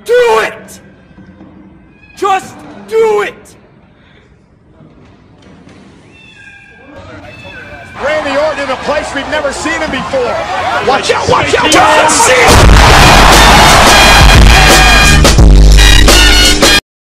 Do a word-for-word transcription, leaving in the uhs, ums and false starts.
do it! Just do it! Randy Orton in a place we've never seen him before. Watch out, watch out, watch out!